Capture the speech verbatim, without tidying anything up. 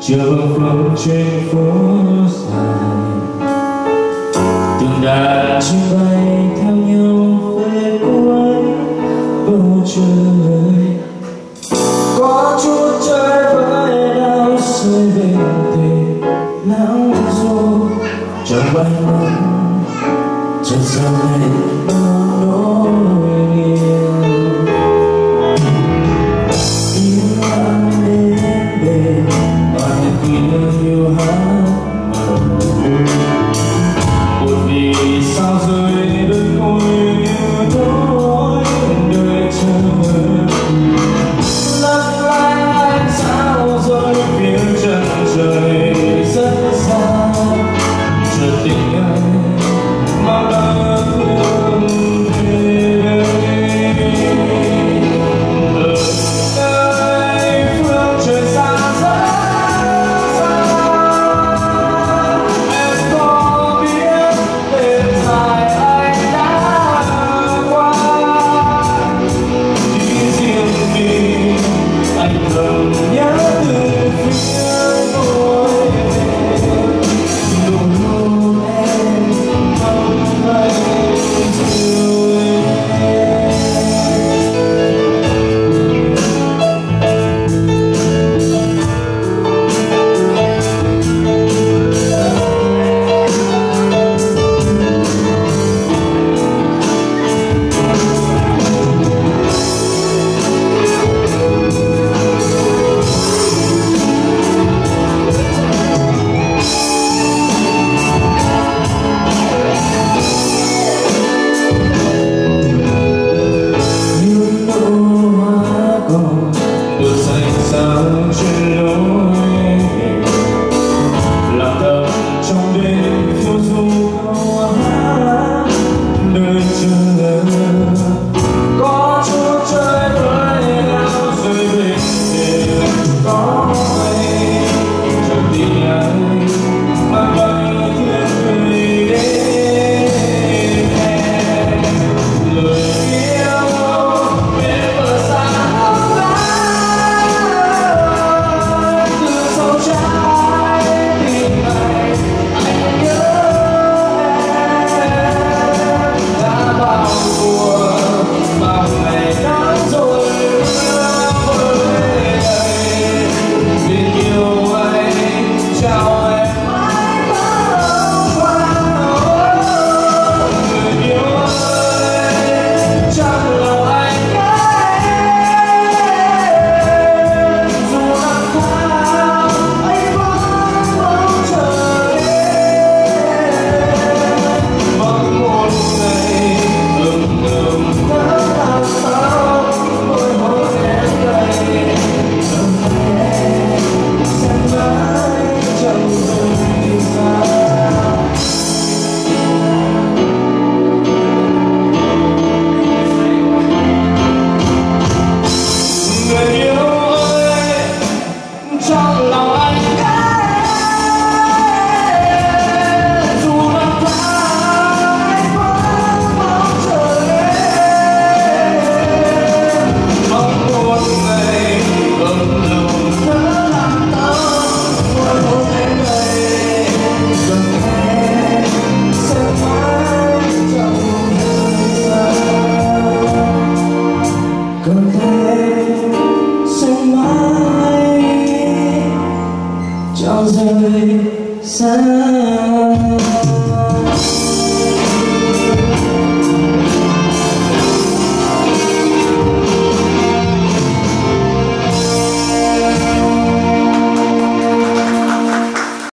chờ phương trên phố dài, từng đàn chim bay theo nhau về cuối bầu trời. Có chút trời với đau rơi về tình não rồi trong bay nắng chợt dâng lên nỗi niềm yêu anh đến bên và khi yêu hát mộng. Một vì sao rơi đơn côi như thôi đời chờ lắc lanh ánh sao rơi phía chân trời rất xa. Chợt tình anh mang đau thương về đây ở nơi phương trời xa rất xa. Em có biết đêm dài anh đã qua, chỉ riêng mình anh thầm nhớ từ phía tôi luôn luôn em mong anh dịu em. Đôi xanh sáng trên lối làm thầm trong đêm phiêu du câu hát nơi chờ. Có chút trời với nhau rơi bên đêm có mây chờ tình anh mang bay thiên về đến em. Lời yêu bên bờ xa cho rơi xa.